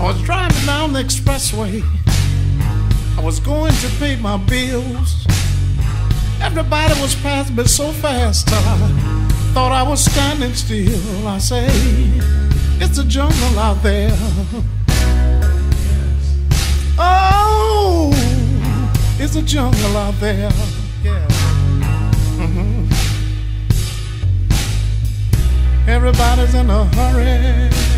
was driving down the expressway. I was going to pay my bills. Everybody was passing me so fast, I thought I was standing still. I say, it's a jungle out there. Oh, it's a jungle out there. Yeah. Everybody's in a hurry.